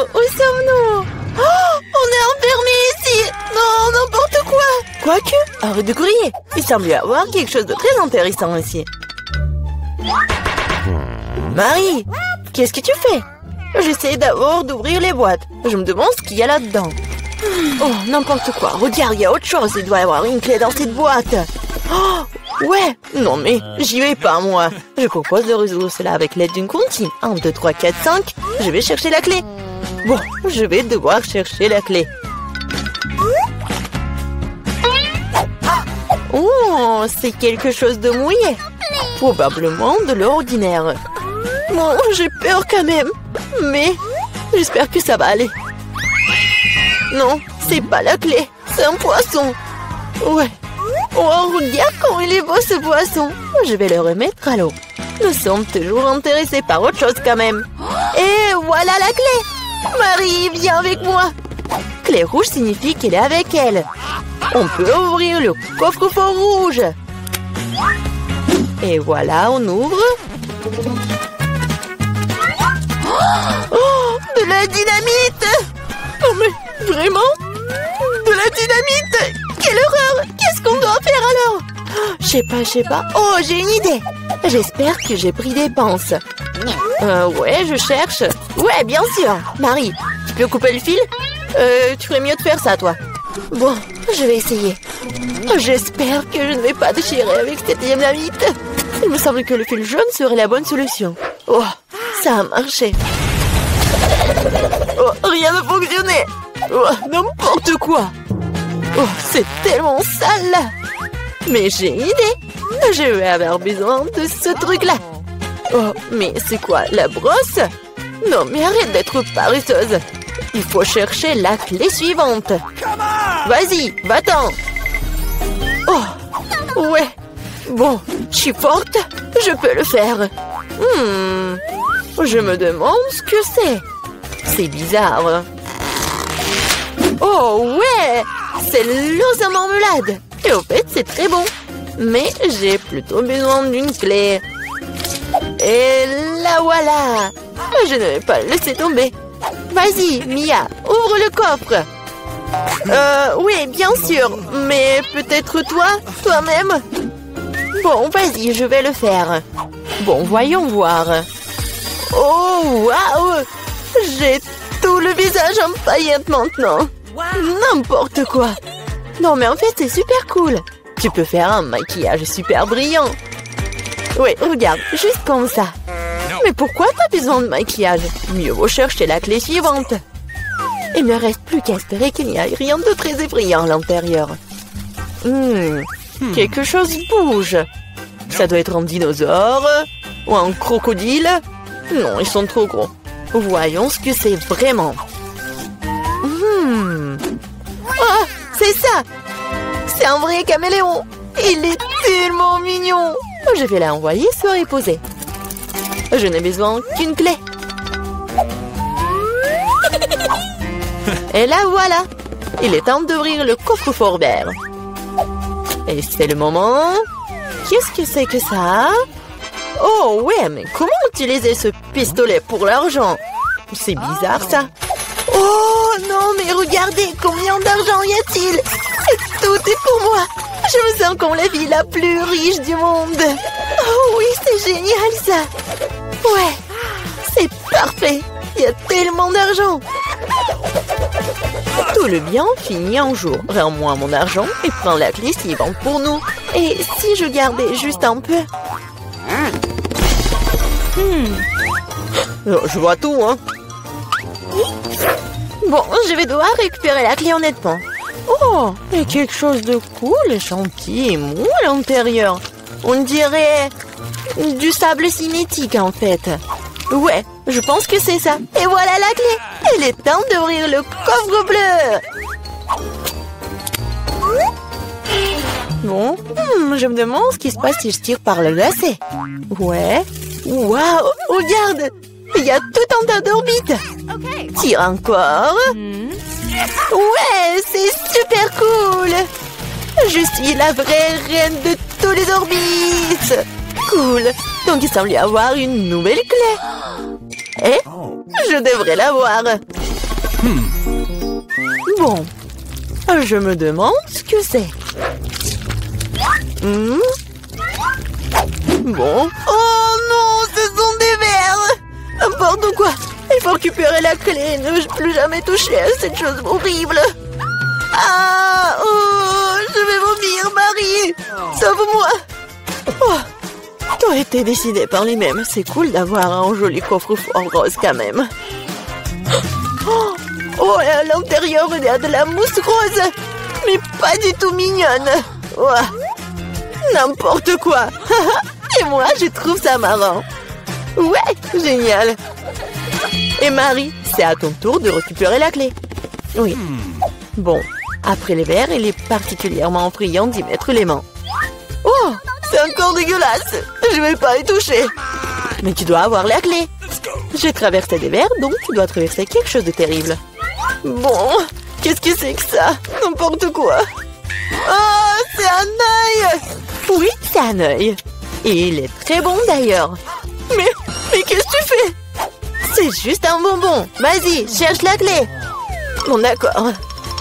où sommes-nous? Oh, on est enfermés ici. Non, n'importe quoi. Quoique, arrête de crier. Il semble y avoir quelque chose de très intéressant ici. Marie, qu'est-ce que tu fais? J'essaie d'abord d'ouvrir les boîtes. Je me demande ce qu'il y a là-dedans. Oh, n'importe quoi. Regarde, il y a autre chose. Il doit y avoir une clé dans cette boîte. Oh, ouais. Non, mais j'y vais pas, moi. Je propose de résoudre cela avec l'aide d'une comptine. 1, 2, 3, 4, 5. Je vais chercher la clé. Bon, je vais devoir chercher la clé. Oh, c'est quelque chose de mouillé. Probablement de l'ordinaire. Bon, j'ai peur quand même. Mais j'espère que ça va aller. Non, c'est pas la clé. C'est un poisson. Ouais. Oh, regarde comment il est beau ce poisson. Je vais le remettre à l'eau. Nous sommes toujours intéressés par autre chose quand même. Et voilà la clé. Marie, viens avec moi. Clé rouge signifie qu'elle est avec elle. On peut ouvrir le coffre-fort rouge. Et voilà, on ouvre. Oh, de la dynamite! Oh, mais vraiment? De la dynamite! Quelle horreur! Qu'est-ce qu'on doit faire alors? Je sais pas. Oh, j'ai une idée! J'espère que j'ai pris des pinces. Ouais, je cherche. Ouais, bien sûr. Marie, tu peux couper le fil? Tu ferais mieux de faire ça, toi. Bon, je vais essayer. J'espère que je ne vais pas déchirer avec cette dynamite. Il me semble que le fil jaune serait la bonne solution. Oh, ça a marché. Oh, rien ne fonctionnait. Oh, n'importe quoi. Oh, c'est tellement sale. Mais j'ai une idée. Je vais avoir besoin de ce truc-là. Oh, mais c'est quoi, la brosse? Non, mais arrête d'être paresseuse. Il faut chercher la clé suivante. Vas-y, va-t'en. Oh, ouais. Bon, je suis forte. Je peux le faire. Je me demande ce que c'est. C'est bizarre. Oh, ouais. C'est l'os à marmelade. Et au fait, c'est très bon. Mais j'ai plutôt besoin d'une clé. Et la voilà. Je ne vais pas le laisser tomber. Vas-y, Mia, ouvre le coffre. Oui, bien sûr. Mais peut-être toi-même. Bon, vas-y, je vais le faire. Bon, voyons voir. Oh, waouh! J'ai tout le visage en paillettes maintenant. N'importe quoi. Non, mais en fait, c'est super cool. Tu peux faire un maquillage super brillant. Oui, regarde, juste comme ça. Mais pourquoi t'as besoin de maquillage? Mieux vaut chercher la clé suivante. Il ne reste plus qu'à espérer qu'il n'y ait rien de très effrayant à l'intérieur. Quelque chose bouge. Ça doit être un dinosaure ou un crocodile. Non, ils sont trop gros. Voyons ce que c'est vraiment. Oh, c'est ça. C'est un vrai caméléon. Il est tellement mignon. Je vais l'envoyer se reposer. Je n'ai besoin qu'une clé. Et là, voilà. Il est temps d'ouvrir le coffre-fort vert. Et c'est le moment. Qu'est-ce que c'est que ça? Oh, ouais, mais comment utiliser ce pistolet pour l'argent? C'est bizarre, ça. Oh, non, mais regardez, combien d'argent y a-t-il? Et tout est pour moi. Je me sens comme la vie la plus riche du monde. Oh oui, c'est génial, ça. Ouais, c'est parfait. Il y a tellement d'argent. Tout le bien finit un jour. Rends-moi mon argent et prends la clé suivante pour nous. Et si je gardais juste un peu? Je vois tout, hein. Bon, je vais devoir récupérer la clé honnêtement. Oh, et quelque chose de cool et gentil et mou à l'intérieur. On dirait du sable cinétique, en fait. Ouais, je pense que c'est ça. Et voilà la clé. Il est temps d'ouvrir le coffre bleu. Bon, je me demande ce qui se passe si je tire par le lacet. Ouais. Waouh, regarde. Il y a tout un tas d'orbites. Tire encore. Ouais, c'est super cool. Je suis la vraie reine de tous les orbites. Cool. Donc il semble y avoir une nouvelle clé. Et je devrais l'avoir. Bon, je me demande ce que c'est. Bon. Oh non, ce sont des verres. N'importe quoi. Il faut récupérer la clé. Ne plus jamais toucher à cette chose horrible. Ah, oh, je vais vomir, Marie. Sauve-moi. Oh, tout a été décidé par les mêmes. C'est cool d'avoir un joli coffre-fort rose quand même. Oh, et à l'intérieur, il y a de la mousse rose. Mais pas du tout mignonne. Oh, n'importe quoi. Et moi, je trouve ça marrant. Ouais, génial. Et Marie, c'est à ton tour de récupérer la clé. Oui. Bon, après les verres, il est particulièrement effrayant d'y mettre les mains. Oh, c'est encore dégueulasse. Je vais pas y toucher. Mais tu dois avoir la clé. J'ai traversé des verres, donc tu dois traverser quelque chose de terrible. Bon, qu'est-ce que c'est que ça? N'importe quoi. Oh, c'est un œil. Oui, c'est un œil. Et il est très bon d'ailleurs. Mais qu'est-ce que tu fais? C'est juste un bonbon. Vas-y, cherche la clé. Bon, d'accord.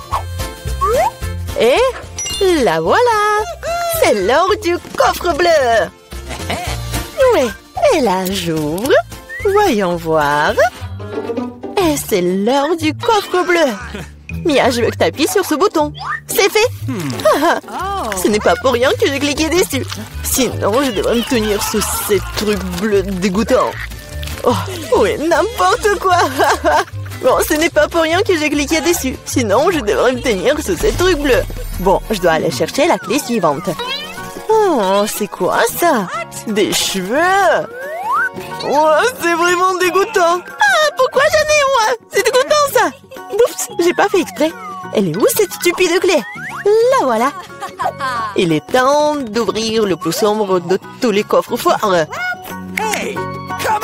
Et la voilà. C'est l'or du coffre bleu. Oui, et là, j'ouvre. Voyons voir. Et c'est l'heure du coffre bleu. Mia, je veux que tu appuies sur ce bouton. C'est fait. Ce n'est pas pour rien que j'ai cliqué dessus. Sinon, je devrais me tenir sous ces trucs bleus dégoûtants. Oh, oui, n'importe quoi. Bon, ce n'est pas pour rien que j'ai cliqué dessus. Sinon, je devrais me tenir sous ces trucs bleus. Bon, je dois aller chercher la clé suivante. Oh, c'est quoi ça? Des cheveux. Oh, c'est vraiment dégoûtant. Ah, pourquoi j'en ai moi? C'est dégoûtant ça. Oups, j'ai pas fait exprès. Elle est où cette stupide clé? La voilà. Il est temps d'ouvrir le plus sombre de tous les coffres forts. Hey, come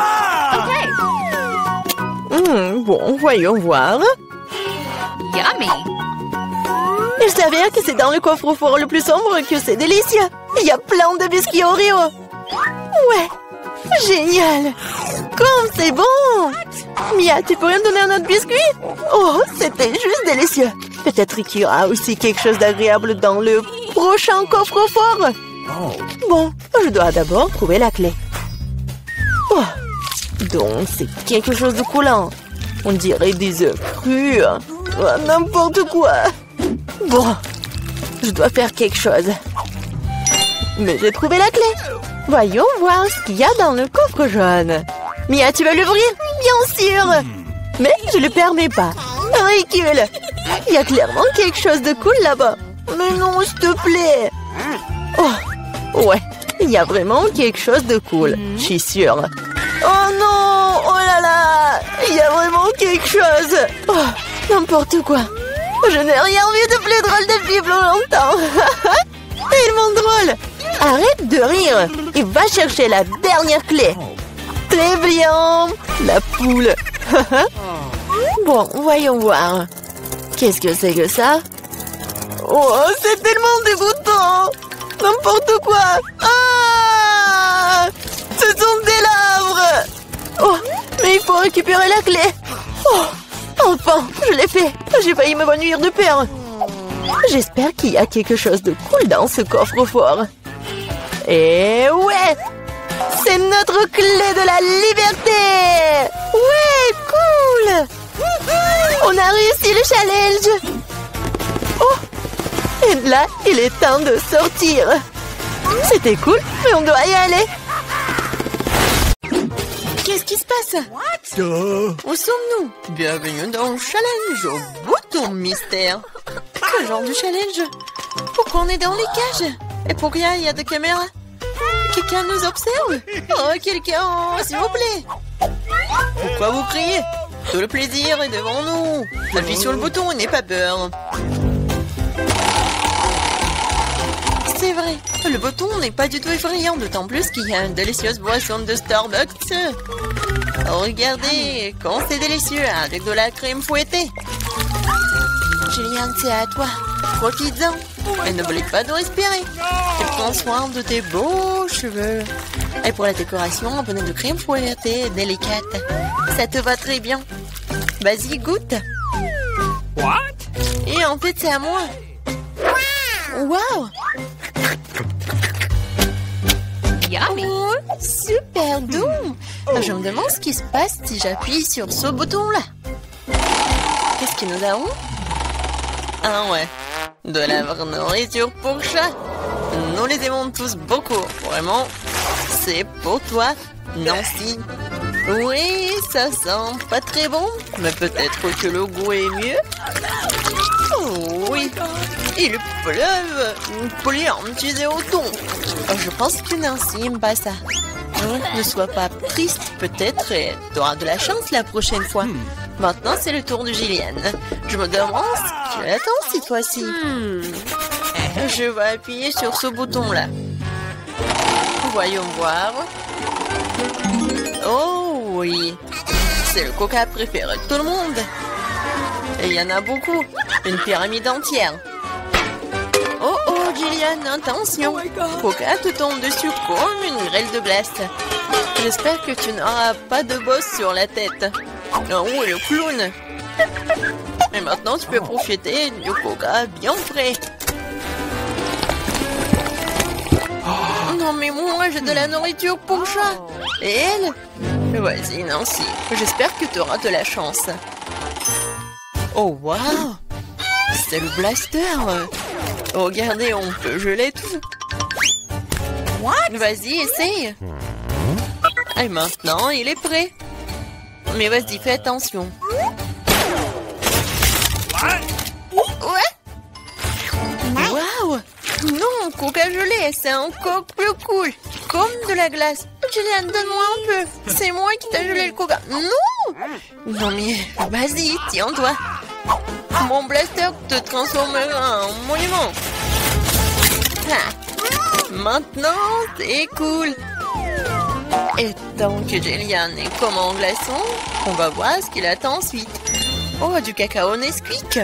on! Bon, voyons voir. Yummy! Il s'avère que c'est dans le coffre-fort le plus sombre que c'est délicieux. Il y a plein de biscuits Oreo. Ouais, génial. Comme c'est bon. Mia, tu pourrais me donner un autre biscuit? Oh, c'était juste délicieux. Peut-être qu'il y aura aussi quelque chose d'agréable dans le prochain coffre-fort. Bon, je dois d'abord trouver la clé. Oh, donc c'est quelque chose de coulant. On dirait des œufs crus. Oh, n'importe quoi. Bon, je dois faire quelque chose. Mais j'ai trouvé la clé. Voyons voir ce qu'il y a dans le coffre jaune. Mia, tu veux l'ouvrir? Bien sûr. Mais je le permets pas. Ridicule. Il y a clairement quelque chose de cool là-bas. Mais non, s'il te plaît. Oh, ouais. Il y a vraiment quelque chose de cool. Je suis sûre. Oh non. Oh là là. Il y a vraiment quelque chose. Oh, n'importe quoi. Je n'ai rien vu de plus drôle depuis plus longtemps. Tellement drôle. Arrête de rire et va chercher la dernière clé. Très bien. La poule. Bon, voyons voir. Qu'est-ce que c'est que ça? Oh, c'est tellement dégoûtant. N'importe quoi. Ah, ce sont des larves. Oh, mais il faut récupérer la clé. Oh, enfin, je l'ai fait. J'ai failli m'évanouir de peur. J'espère qu'il y a quelque chose de cool dans ce coffre-fort. Et ouais, c'est notre clé de la liberté. Ouais, cool. On a réussi le challenge. Oh, et là, il est temps de sortir. C'était cool, mais on doit y aller. Qu'est-ce qui se passe? Où sommes-nous? Bienvenue dans le challenge au bouton mystère. Quel genre de challenge? Pourquoi on est dans les cages? Et pourquoi il y a des caméras? Quelqu'un nous observe? Oh, quelqu'un, s'il vous plaît. Pourquoi vous criez? Tout le plaisir est devant nous. Appuie sur le bouton et n'aie pas peur. C'est vrai, le bouton n'est pas du tout effrayant, d'autant plus qu'il y a une délicieuse boisson de Starbucks. Oh, regardez, quand c'est délicieux, avec de la crème fouettée. Julien, c'est à toi. Profites-en. Et n'oublie pas de respirer. Et prends soin de tes beaux cheveux. Et pour la décoration, un bonnet de crème fouettée délicate. Ça te va très bien. Vas-y, goûte. What? Et en fait, c'est à moi. Waouh! Yummy. Oh, super bon! Je me demande ce qui se passe si j'appuie sur ce bouton-là. Qu'est-ce que nous avons? Ah ouais, de la vraie nourriture pour chat. Nous les aimons tous beaucoup. Vraiment, c'est pour toi, Nancy. Oui, ça sent pas très bon, mais peut-être que le goût est mieux. Oh oui, il pleuve. Plein, tu es au ton. Je pense que Nancy n'aime pas ça. Ne sois pas triste, peut-être, et tu auras de la chance la prochaine fois. Maintenant, c'est le tour de Jillian. Je me demande ce qu'elle attend cette fois-ci. Je vais appuyer sur ce bouton-là. Voyons voir. Oh oui, c'est le coca préféré de tout le monde. Et il y en a beaucoup, une pyramide entière. Oh oh, Jillian, attention. Coca te tombe dessus comme une grêle de glace. J'espère que tu n'auras pas de bosse sur la tête. Oh, et le clown. Et maintenant, tu peux profiter du coca bien frais. Non, mais moi, j'ai de la nourriture pour chat. Et elle? Vas-y, Nancy. J'espère que tu auras de la chance. Oh, waouh! C'est le blaster. Regardez, on peut geler tout. Vas-y, essaye. Et maintenant, il est prêt. Mais vas-y, fais attention. Ouais. Waouh! Non, coca gelé, c'est encore plus cool. Comme de la glace. Jillian, donne-moi un peu. C'est moi qui t'ai gelé le coca. Non! Non mais, vas-y, tiens-toi. Mon blaster te transformera en monument. Ah. Maintenant, c'est cool. Et tant que Jillian est comme en glaçon, on va voir ce qu'il attend ensuite. Oh, du cacao Nesquik.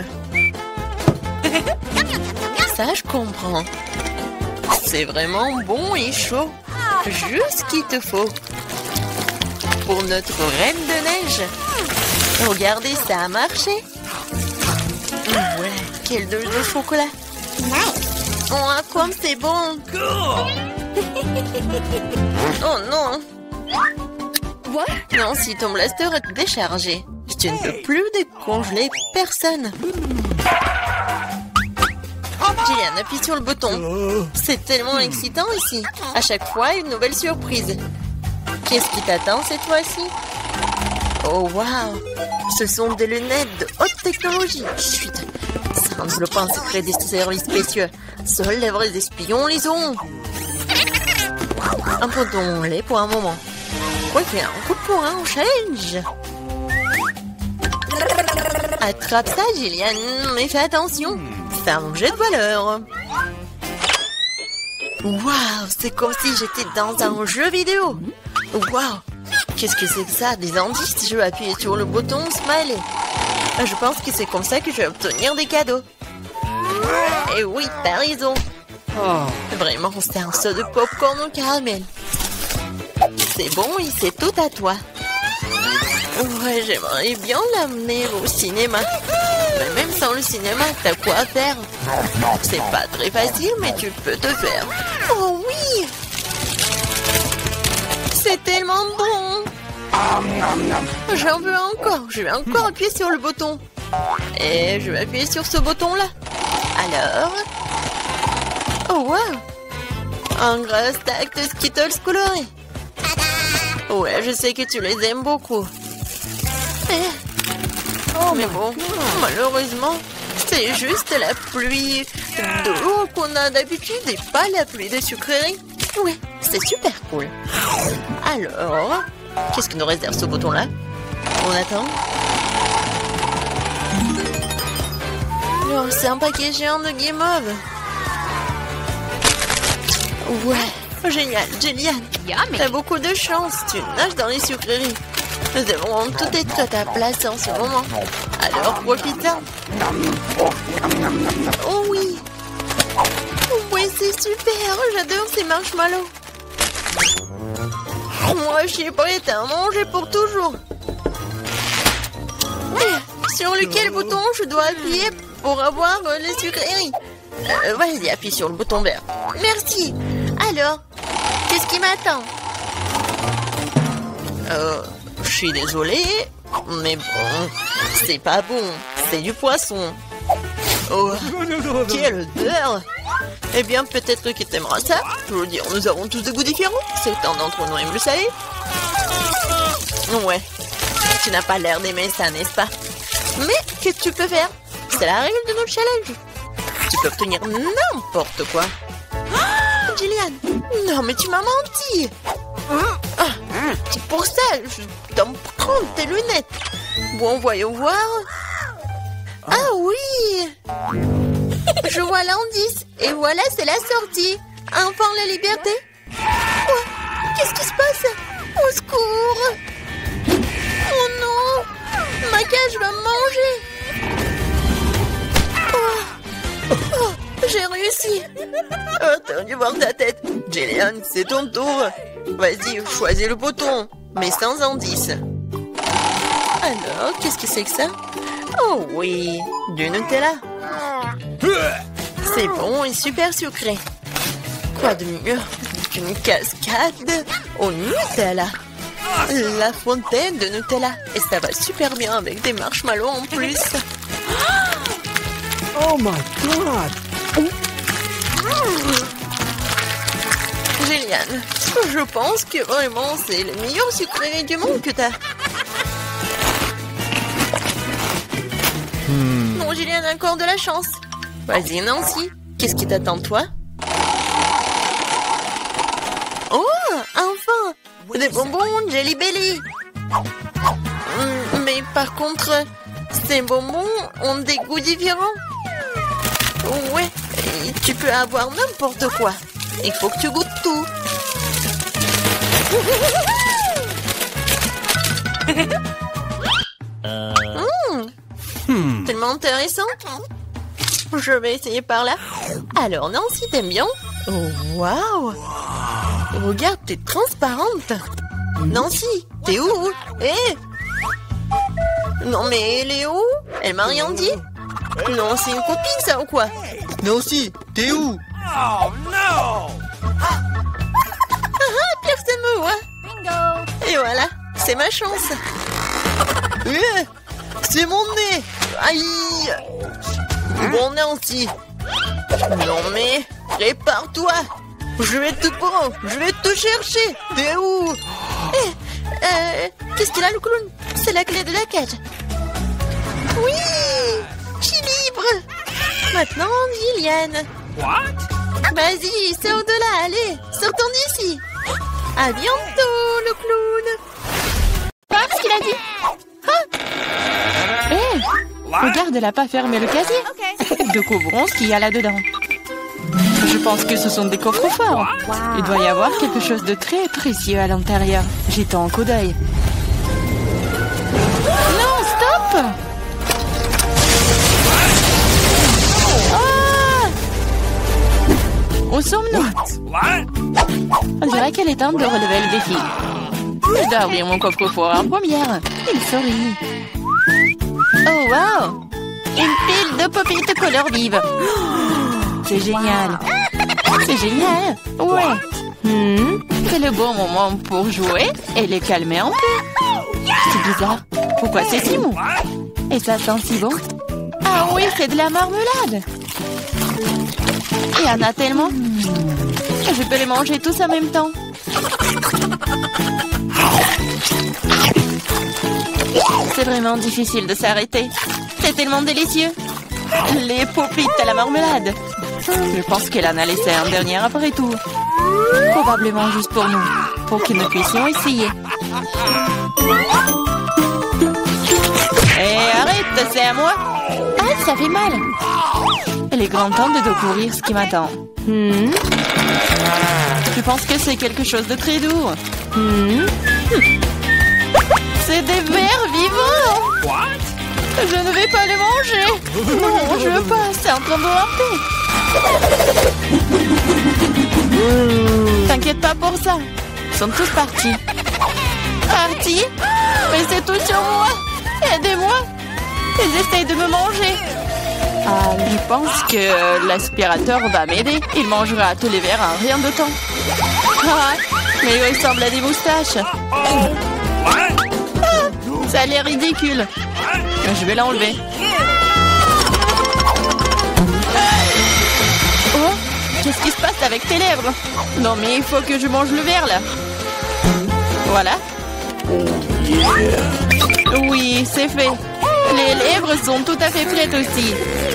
Ça, je comprends. C'est vraiment bon et chaud. Juste ce qu'il te faut. Pour notre reine de neige. Regardez, ça a marché. Ouais, quelle douche de chocolat. Oh, comme c'est bon. Oh non. Non, si ton blaster est déchargé, tu ne peux plus décongeler personne. Jillian, appuie sur le bouton. C'est tellement excitant ici. À chaque fois, une nouvelle surprise. Qu'est-ce qui t'attend cette fois-ci? Oh, waouh! Ce sont des lunettes de haute technologie. Chut! Ça ne développe pas un secret des services spéciaux. Seuls les vrais espions les ont. Abandonnons-les pour un moment. Ouais, fais un coup de poing en challenge. Attrape ça, Jillian, mais fais attention. C'est un objet de valeur. Waouh, c'est comme si j'étais dans un jeu vidéo. Waouh, qu'est-ce que c'est que ça? Des indices? Je vais appuyer sur le bouton Smiley. Je pense que c'est comme ça que je vais obtenir des cadeaux. Et oui, t'as raison. Vraiment, c'est un saut de popcorn au caramel. C'est bon et c'est tout à toi. Ouais, j'aimerais bien l'amener au cinéma. Mais même sans le cinéma, t'as quoi à faire? C'est pas très facile, mais tu peux te faire. Oh oui! C'est tellement bon! J'en veux encore. Je vais encore appuyer sur le bouton. Et je vais appuyer sur ce bouton-là. Alors... Oh, wow! Un gros stack de Skittles colorés. Ouais, je sais que tu les aimes beaucoup. Mais bon, malheureusement, c'est juste la pluie d'eau qu'on a d'habitude et pas la pluie de sucreries. Oui, c'est super cool. Alors, qu'est-ce que nous réserve ce bouton-là? On attend. Oh, c'est un paquet géant de guimauve. Ouais, génial, Jillian. T'as beaucoup de chance, tu nages dans les sucreries. Nous devons tout être à ta place en ce moment. Alors profitons. Oh oui. Oui, c'est super. J'adore ces marshmallows. Moi, je suis prête à manger pour toujours. Sur lequel bouton je dois appuyer pour avoir les sucreries? Vas-y, appuie sur le bouton vert. Merci. Alors, qu'est-ce qui m'attend? Je suis désolée, mais bon, c'est pas bon. C'est du poisson. Oh, quelle odeur! Eh bien, peut-être que t'aimeras ça. Je veux dire, nous avons tous des goûts différents. Certains d'entre nous aiment le salé. Ouais, tu n'as pas l'air d'aimer ça, n'est-ce pas? Mais qu'est-ce que tu peux faire? C'est la règle de notre challenge. Tu peux obtenir n'importe quoi. Oh, Jillian, non mais tu m'as menti. C'est pour ça, je dois me prendre tes lunettes. Bon, voyons voir. Ah oui! Je vois l'indice. Et voilà, c'est la sortie. Enfin, la liberté. Oh, qu'est-ce qui se passe? Au secours! Oh non! Ma cage va me manger. Oh, j'ai réussi. Oh, t'as dû voir ta tête. Jillian, c'est ton tour. Vas-y, choisis le bouton. Mais sans indice. Alors, qu'est-ce que c'est que ça? Oh oui, du Nutella. C'est bon et super sucré. Quoi de mieux qu'une cascade au Nutella? La fontaine de Nutella. Et ça va super bien avec des marshmallows en plus. Oh my God! Jillian, je pense que vraiment c'est le meilleur sucré du monde que t'as. Non, Jillian a encore de la chance. Vas-y, Nancy, qu'est-ce qui t'attend, toi? Oh, enfin! Des bonbons Jelly Belly. Mais par contre, ces bonbons ont des goûts différents. Ouais, tu peux avoir n'importe quoi. Il faut que tu goûtes tout. Tellement intéressant. Je vais essayer par là. Alors, Nancy, t'aimes bien? Oh, waouh! Regarde, t'es transparente. Nancy, t'es où? Hé! Non, mais elle est où? Elle m'a rien dit. Non, c'est une copine, ça, ou quoi? Nancy, t'es où? Oh no! Personne me voit. Bingo! Et voilà, c'est ma chance. C'est mon nez. Aïe. Bon, Nancy. Non, mais répare-toi. Je vais te prendre. Je vais te chercher. T'es où? Qu'est-ce qu'il a, le clown? C'est la clé de la cage. Oui, je suis libre. Maintenant, Jillian. What? Vas-y, sors de là, allez, sortons d'ici. À bientôt, le clown. Voir ce qu'il a dit. Ah. Hé, regarde, elle n'a pas fermé le casier. Découvrons ce qu'il y a là-dedans. Je pense que ce sont des coffres-forts. Il doit y avoir quelque chose de très précieux à l'intérieur. Jetons un coup d'œil. Non, stop! Où sommes-nous? What? On dirait qu'elle est temps de relever le défi. Je dois ouvrir mon coffre-fort en première. Il sourit. Oh, wow! Une pile de pop-it couleur vive. C'est génial. C'est génial. Ouais. C'est le bon moment pour jouer et les calmer un peu. C'est bizarre. Pourquoi c'est si mou? Et ça sent si bon. Ah oui, c'est de la marmelade. Il y en a tellement. Je peux les manger tous en même temps. C'est vraiment difficile de s'arrêter. C'est tellement délicieux. Les pop-it à la marmelade. Je pense qu'elle en a laissé un dernier après tout. Probablement juste pour nous. Pour que nous puissions essayer. Hé, arrête, c'est à moi. Ah, ça fait mal. Il est grand temps de découvrir ce qui m'attend. Je pense que c'est quelque chose de très doux. C'est des vers vivants. What? Je ne vais pas le manger. Non, je veux pas. C'est en train de ramper. T'inquiète pas pour ça. Ils sont tous partis. Partis? Mais c'est tout sur moi. Aidez-moi. Les essaye de me manger. Ah, il pense que l'aspirateur va m'aider. Il mangera tous les verres en rien de temps. Ah, mais il ressemble à des moustaches. Ça a l'air ridicule. Je vais l'enlever. Oh, qu'est-ce qui se passe avec tes lèvres? Non, mais il faut que je mange le verre, là. Voilà. Oui, c'est fait. Les lèvres sont tout à fait prêtes aussi.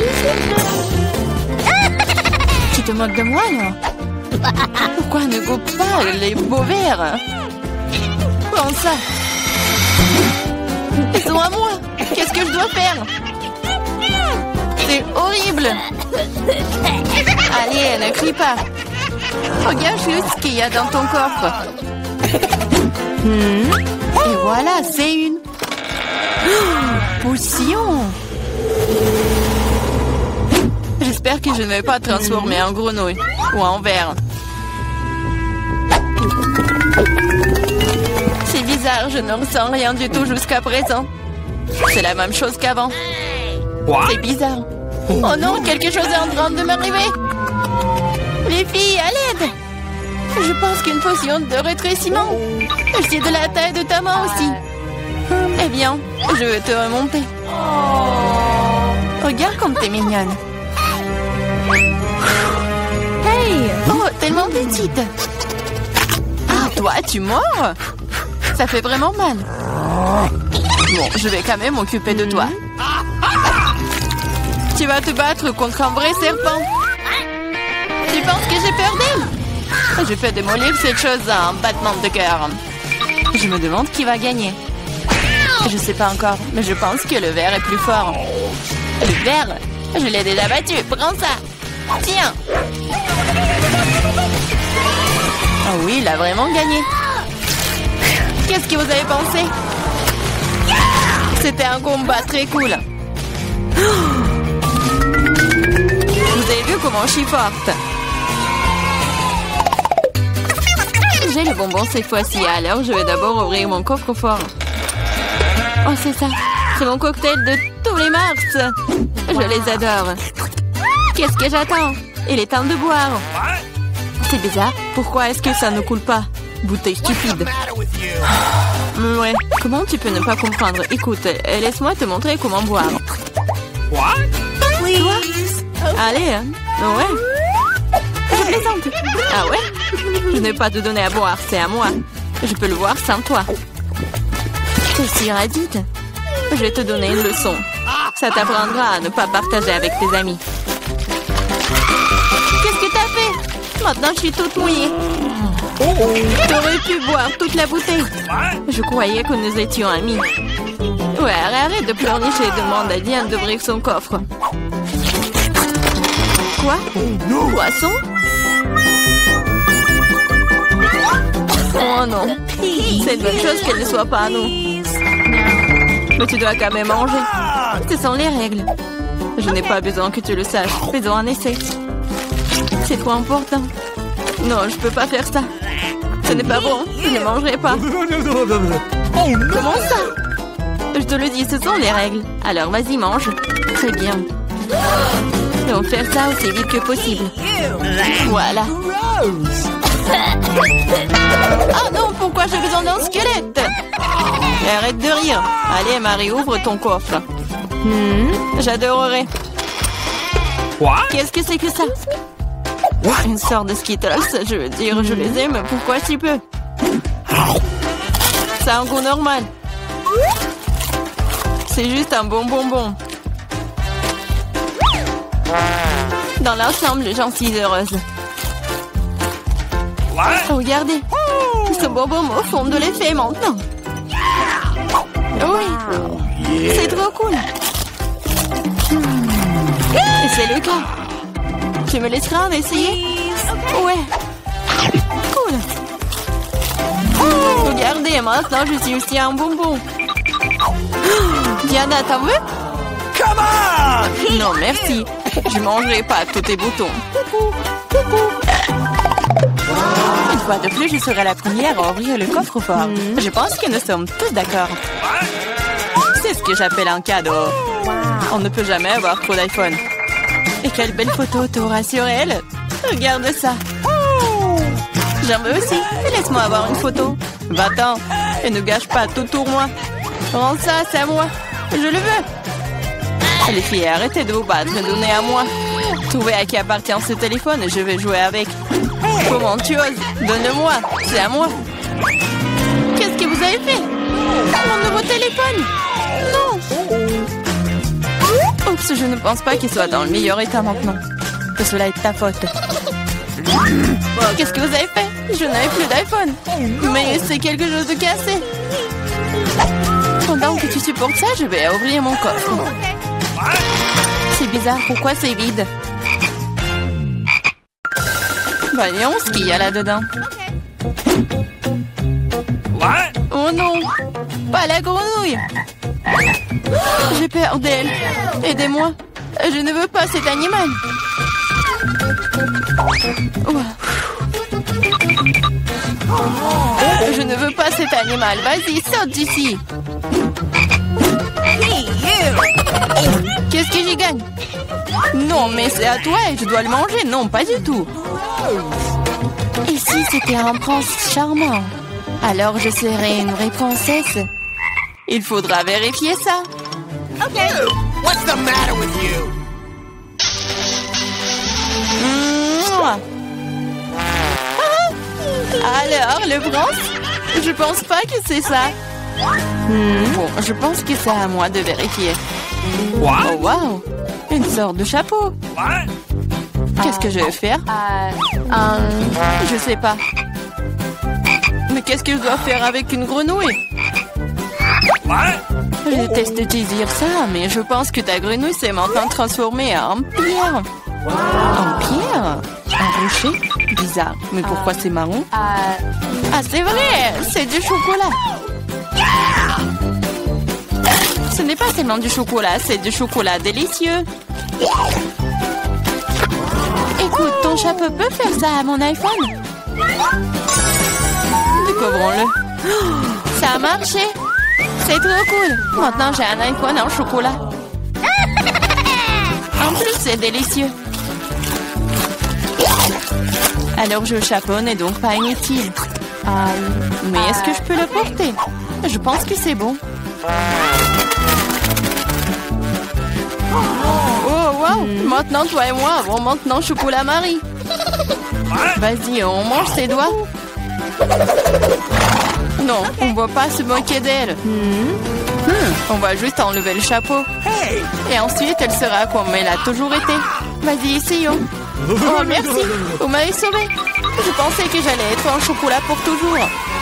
Tu te moques de moi, là? Pourquoi ne coupe pas les beaux verres? Prends ça. Ils sont à moi. Qu'est-ce que je dois faire? C'est horrible. Allez, ne crie pas. Regarde juste ce qu'il y a dans ton coffre. Et voilà, c'est une potion. J'espère que je ne vais pas transformer en grenouille ou en ver. C'est bizarre, je ne ressens rien du tout jusqu'à présent. C'est la même chose qu'avant. C'est bizarre. Oh non, quelque chose est en train de m'arriver. Les filles, à l'aide. Je pense qu'une potion de rétrécissement. J'ai de la taille de ta main aussi. Eh bien, je vais te remonter. Regarde comme t'es mignonne. Hey! Oh, tellement petite. Ah, toi, tu mords? Ça fait vraiment mal. Bon, je vais quand même m'occuper de toi. Tu vas te battre contre un vrai serpent. Tu penses que j'ai peur d'elle? Je fais démolir cette chose à un battement de cœur. Je me demande qui va gagner. Je sais pas encore, mais je pense que le ver est plus fort. Le ver? Je l'ai déjà battu. Prends ça. Tiens. Ah oui, il a vraiment gagné. Qu'est-ce que vous avez pensé? C'était un combat très cool. Vous avez vu comment je suis forte? J'ai le bonbon cette fois-ci, alors je vais d'abord ouvrir mon coffre-fort. Oh, c'est ça. C'est mon cocktail de tous les mars. Je les adore. Qu'est-ce que j'attends? Il est temps de boire. C'est bizarre. Pourquoi est-ce que ça ne coule pas? Bouteille stupide. Ouais. Comment tu peux ne pas comprendre? Écoute, laisse-moi te montrer comment boire. Quoi? Allez, hein? Ouais. Je plaisante. Ah ouais? Je n'ai pas te donner à boire, c'est à moi. Je peux le voir sans toi. T'es si radite. Je vais te donner une leçon. Ça t'apprendra à ne pas partager avec tes amis. Qu'est-ce que t'as fait? Maintenant, je suis toute mouillée. T'aurais pu boire toute la bouteille. Je croyais que nous étions amis. Ouais, arrête de pleurnicher et demande à Diane d'ouvrir son coffre. Quoi? Poisson? Oh non. C'est une bonne chose qu'elle ne soit pas à nous. Mais tu dois quand même manger. Ce sont les règles. Je n'ai pas besoin que tu le saches. Faisons un essai. C'est trop important. Non, je peux pas faire ça. Ce n'est pas bon. Je ne mangerai pas. Comment ça? Je te le dis, ce sont les règles. Alors, vas-y, mange. Très bien. On va faire ça aussi vite que possible. Voilà. Oh non, pourquoi j'ai besoin d'un squelette? Arrête de rire. Allez, Marie, ouvre ton coffre. J'adorerais. Qu'est-ce que c'est que ça? Une sorte de Skittles, je veux dire, je les aime. Pourquoi si peu? Ça a un goût normal. C'est juste un bon bonbon. Dans l'ensemble, j'en suis heureuse. Regardez. Ce bonbon me fond de l'effet maintenant. Oui. C'est trop cool. Et c'est le cas. Tu me laisseras en essayer? Ouais. Cool. Regardez, maintenant je suis aussi un bonbon. Diana, t'en veux? Come on! Non, merci. Je mangerai pas tous tes boutons. Une fois de plus, je serai la première à ouvrir le coffre-fort. Je pense que nous sommes tous d'accord. C'est ce que j'appelle un cadeau. On ne peut jamais avoir trop d'iPhone. Et quelle belle photo t'auras sur elle. Regarde ça. J'en veux aussi. Laisse-moi avoir une photo. Va-t'en. Et ne gâche pas tout pour moi. Rends ça, c'est à moi. Je le veux. Les filles, arrêtez de vous battre. Donnez à moi. Trouvez à qui appartient ce téléphone et je vais jouer avec. Comment tu oses? Donne-le-moi. C'est à moi. Qu'est-ce que vous avez fait? Mon nouveau téléphone? Non. Oups, je ne pense pas qu'il soit dans le meilleur état maintenant. Que cela est de ta faute. Qu'est-ce que vous avez fait? Je n'avais plus d'iPhone. Mais c'est quelque chose de cassé. Pendant que tu supportes ça, je vais ouvrir mon coffre. C'est bizarre, pourquoi c'est vide? Voyons ce qu'il y a là-dedans. Oh non, pas la grenouille. J'ai peur d'elle. Aidez-moi. Je ne veux pas cet animal. Je ne veux pas cet animal. Vas-y, saute d'ici. Qu'est-ce que j'y gagne? Non, mais c'est à toi et je dois le manger. Non, pas du tout. Et si c'était un prince charmant? Alors je serais une vraie princesse. Il faudra vérifier ça. Ok. What's the matter with you? Alors, le prince? Je pense pas que c'est ça. Bon, je pense que c'est à moi de vérifier. Oh, wow! Une sorte de chapeau. Qu'est-ce que je vais faire? Je sais pas. Mais qu'est-ce que je dois faire avec une grenouille? Je déteste te dire ça, mais je pense que ta grenouille s'est maintenant transformée en pierre. En pierre? Un rocher? Bizarre. Mais pourquoi c'est marron? Ah, c'est vrai! C'est du chocolat! Ce n'est pas seulement du chocolat, c'est du chocolat délicieux. Écoute, ton chapeau peut faire ça à mon iPhone? Découvrons-le. Ça a marché! C'est trop cool! Maintenant, j'ai un iPhone en chocolat. En plus, c'est délicieux. Alors, je chapeau n'est donc pas inutile. Mais est-ce que je peux le porter? Je pense que c'est bon. Oh, wow! Maintenant, toi et moi avons maintenant chocolat Marie. Vas-y, on mange ses doigts. Non, on ne va pas se moquer d'elle. On va juste enlever le chapeau. Et ensuite, elle sera comme elle a toujours été. Vas-y, essayons. Oh, merci. Vous m'avez sauvé. Je pensais que j'allais être en chocolat pour toujours.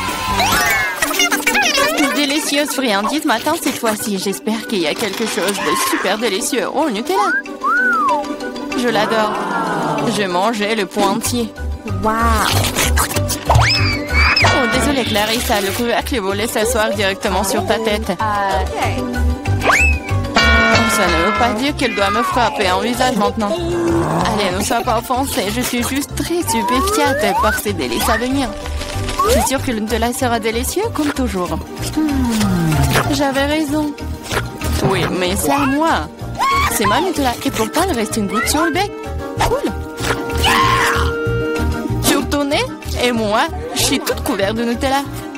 Une délicieuse friandise m'attend cette fois-ci. J'espère qu'il y a quelque chose de super délicieux. Oh, Nutella. Je l'adore. Je mangeais le pot entier. Wow. Oh, désolée Clarissa, le couvercle est volé s'asseoir directement sur ta tête. Ça ne veut pas dire qu'elle doit me frapper en visage maintenant. Allez, ne sois pas offensée, je suis juste très stupéfiante par ces délices à venir. Je suis sûre que le Nutella sera délicieux comme toujours. J'avais raison. Oui, mais c'est à moi. C'est ma Nutella et pourtant il reste une goutte sur le bec. Cool. Sur ton nez et moi, je suis toute couverte de Nutella.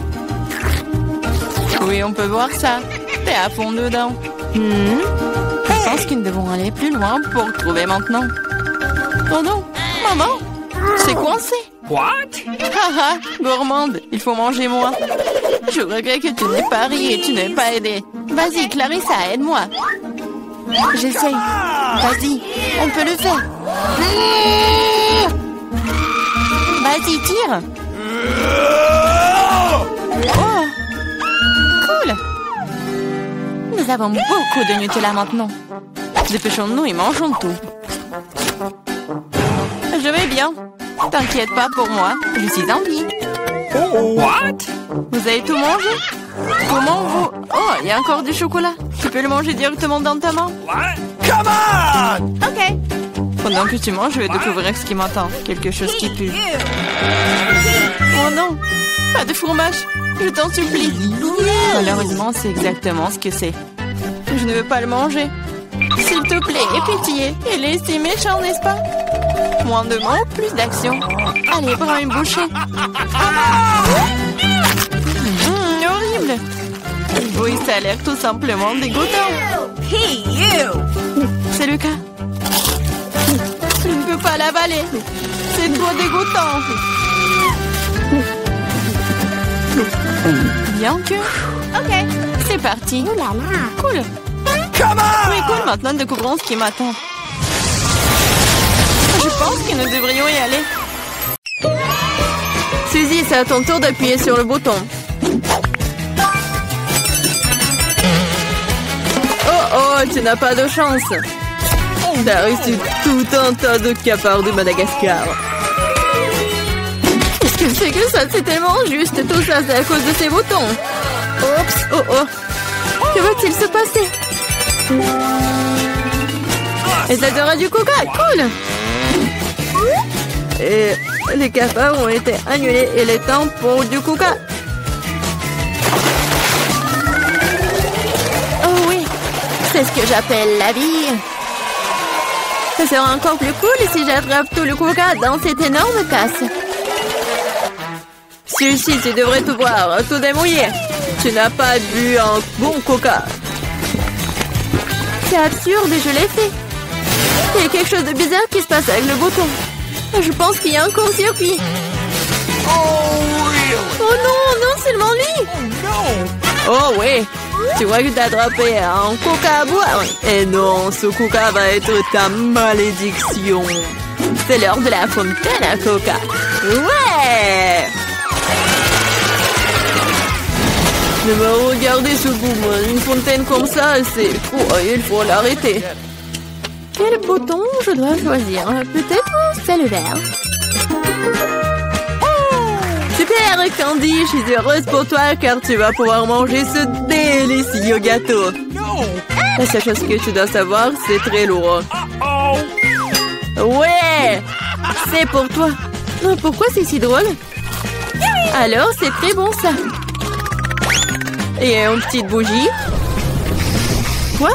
Oui, on peut voir ça. T'es à fond dedans. Je pense que nous devons aller plus loin pour le trouver maintenant. Oh non, maman, c'est coincé. What? Haha, gourmande, il faut manger moins. Je regrette que tu n'aies pas ri et tu n'aies pas aidé. Vas-y, Clarissa, aide-moi. J'essaye. Vas-y, on peut le faire. Vas-y, tire. Oh, cool. Nous avons beaucoup de Nutella maintenant. Dépêchons-nous et mangeons tout. Je vais bien. T'inquiète pas pour moi, je suis en vie. What? Vous avez tout mangé? Comment vous... Oh, il y a encore du chocolat. Tu peux le manger directement dans ta main? What? Come on! Ok. Pendant que tu manges, je vais découvrir ce qui m'attend. Quelque chose qui pue. Oh non! Pas de fromage! Je t'en supplie! Malheureusement, c'est exactement ce que c'est. Je ne veux pas le manger. S'il te plaît, aie pitié. Il est si méchant, n'est-ce pas? Moins de mots, plus d'action. Allez, prends une bouchée. Horrible. Oui, ça a l'air tout simplement dégoûtant. Hey, you! C'est le cas. Je ne peux pas l'avaler. C'est trop dégoûtant. Bien que... Ok, c'est parti. Cool. Come on! Oui, cool. Maintenant, découvrons ce qui m'attend. Je pense que nous devrions y aller. Suzy, c'est à ton tour d'appuyer sur le bouton. Oh, tu n'as pas de chance. T'as reçu tout un tas de cafards de Madagascar. Qu'est-ce que c'est que ça? C'est tellement juste. Tout ça, c'est à cause de ces boutons. Oups, oh. Que va-t-il se passer? Et ça donnera du coca, cool. Et les cafards ont été annulés. Il est temps pour du coca. Oh oui, c'est ce que j'appelle la vie. Ça sera encore plus cool si j'attrape tout le coca dans cette énorme tasse. Suzy, tu devrais tout boire, tout démouiller. Tu n'as pas bu un bon coca. C'est absurde et je l'ai fait. Il y a quelque chose de bizarre qui se passe avec le bouton. Je pense qu'il y a un court-circuit. Oh non, seulement lui. Oh oui, tu vois que t'as attrapé un coca à boire. Et non, ce coca va être ta malédiction. C'est l'heure de la fontaine à coca. Ouais! Ne me regardez ce boum. Une fontaine comme ça, c'est fou. Il faut l'arrêter. Quel bouton je dois choisir? Peut-être c'est le vert. Super, Candy, je suis heureuse pour toi car tu vas pouvoir manger ce délicieux gâteau. La seule chose que tu dois savoir, c'est très lourd. Ouais, c'est pour toi. Pourquoi c'est si drôle? Alors, c'est très bon ça. Et une petite bougie. Quoi?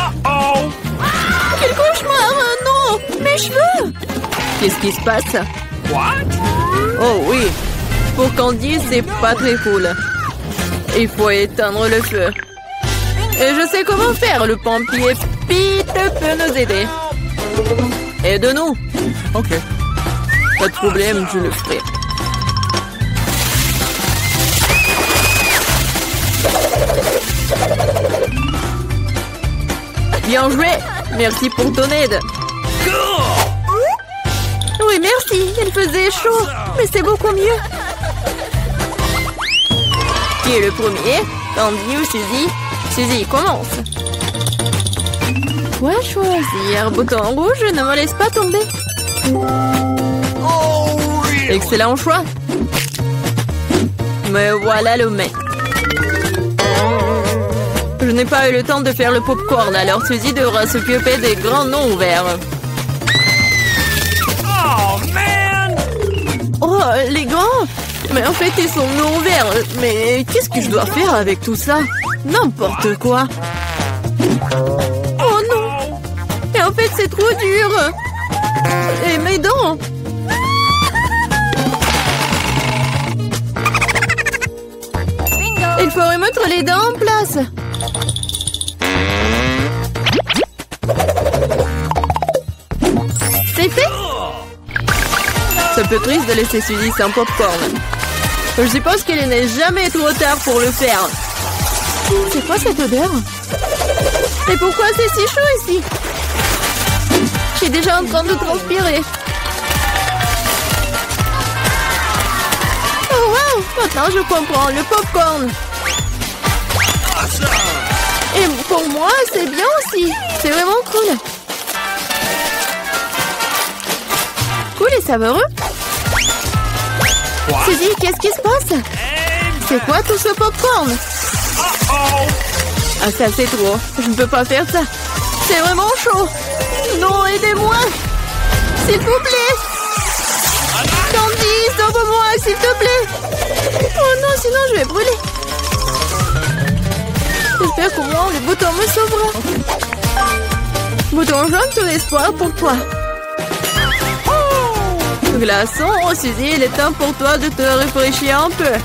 Quel cauchemar! Non! Mes cheveux! Qu'est-ce qui se passe? Oh oui! Pour Candy, c'est pas très cool. Il faut éteindre le feu. Et je sais comment faire. Le pompier Pete peut nous aider. Aide-nous. Ok. Pas de problème, je le ferai. Bien joué! Merci pour ton aide. Oui, merci. Il faisait chaud, mais c'est beaucoup mieux. Qui est le premier? Candy ou Suzy? Suzy, commence. Quoi choisir? Bouton rouge, ne me laisse pas tomber. Excellent choix. Me voilà le mec. Je n'ai pas eu le temps de faire le popcorn, alors Suzy devra s'occuper des grands noms ouverts. Oh, les grands! Mais en fait, ils sont non ouverts. Mais qu'est-ce que je dois faire avec tout ça? N'importe quoi. Oh non! Et en fait, c'est trop dur. Et mes dents! Il faut remettre les dents en place. C'est fait. C'est un peu triste de laisser Suzy sans popcorn. Je suppose qu'il n'est jamais trop tard pour le faire. C'est quoi cette odeur? Et pourquoi c'est si chaud ici? Je suis déjà en train de transpirer. Oh wow! Maintenant je comprends, le popcorn. Et pour moi, c'est bien aussi. C'est vraiment cool. Cool et savoureux. Suzy, qu'est-ce qui se passe? C'est quoi tout ce popcorn? Ah, ça c'est trop. Je ne peux pas faire ça. C'est vraiment chaud. Non, aidez-moi. S'il vous plaît. Candy, sauve-moi, s'il te plaît. Oh non, sinon je vais brûler. J'espère qu'au moins le bouton me sauvera. Bouton jaune, tout l'espoir pour toi. Glaçon, oh Suzy, il est temps pour toi de te rafraîchir un peu.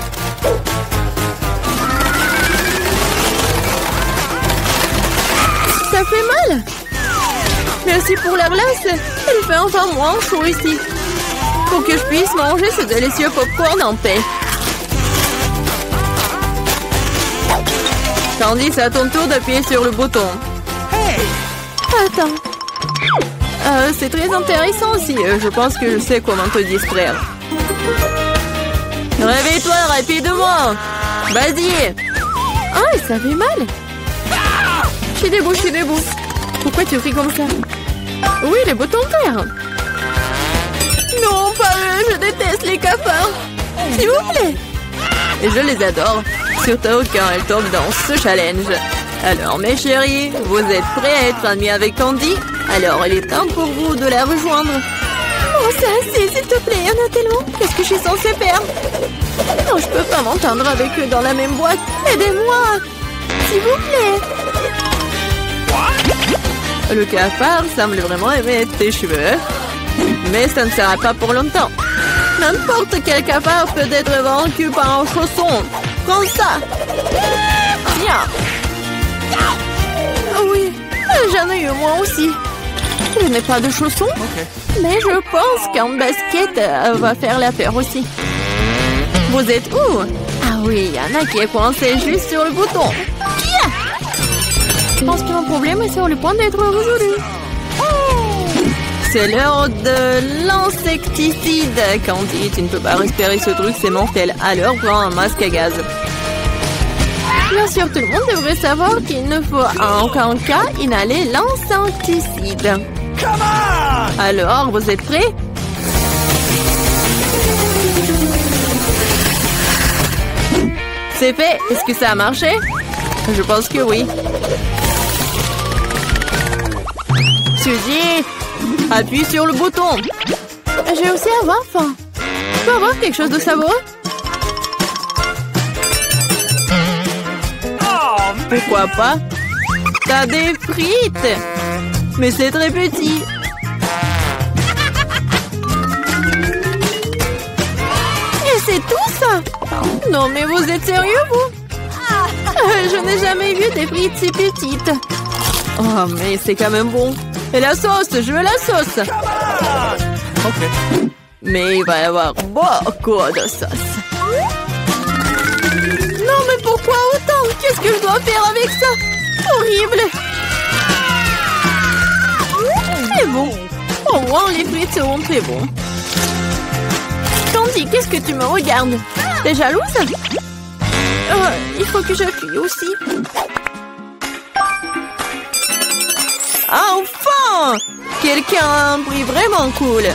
Ça fait mal. Merci pour la glace. Il fait enfin moins chaud ici. Pour que je puisse manger ce délicieux popcorn en paix. Candy, c'est à ton tour d'appuyer sur le bouton. Attends. C'est très intéressant aussi. Je pense que je sais comment te distraire. Réveille-toi rapidement. Vas-y. Ah, ça fait mal. Je suis debout. Pourquoi tu cries comme ça? Oui, les boutons verts. Non, pas eux. Je déteste les cafards. S'il vous plaît. Et je les adore. Surtout quand elles tombent dans ce challenge. Alors, mes chéris, vous êtes prêts à être amis avec Candy? Alors, il est temps pour vous de la rejoindre. Oh, ça, s'il te plaît, il y en a tellement. Qu'est-ce que je suis censée faire? Non, je peux pas m'entendre avec eux dans la même boîte. Aidez-moi, s'il vous plaît. Le cafard semble vraiment aimer tes cheveux. Mais ça ne sera pas pour longtemps. N'importe quel cafard peut être vaincu par un chausson. Prends ça. Tiens. Oui, j'en ai eu moi aussi. Je n'ai pas de chaussons, mais je pense qu'un basket va faire l'affaire aussi. Vous êtes où? Ah oui, il y en a qui est coincé juste sur le bouton. Je pense qu'un problème est sur le point d'être résolu. C'est l'heure de l'insecticide. Candy, tu ne peux pas respirer ce truc, c'est mortel. Alors prends un masque à gaz. Bien sûr, tout le monde devrait savoir qu'il ne faut en aucun cas inhaler l'insecticide. Alors, vous êtes prêts? C'est fait. Est-ce que ça a marché? Je pense que oui. Suzy, appuie sur le bouton. J'ai aussi avoir faim. Je peux avoir quelque chose de savoureux? Pourquoi pas? T'as des frites! Mais c'est très petit. Et c'est tout ça? Non mais vous êtes sérieux vous? Je n'ai jamais vu des frites si petites. Oh mais c'est quand même bon. Et la sauce, je veux la sauce. Ok. Mais il va y avoir beaucoup de sauce. Non mais pourquoi autant? Qu'est-ce que je dois faire avec ça? Horrible. C'est bon. Au moins les frites seront très bons. Candy, qu'est-ce que tu me regardes? T'es jalouse? Il faut que j'appuie aussi. Enfin! Quelqu'un a un prix vraiment cool.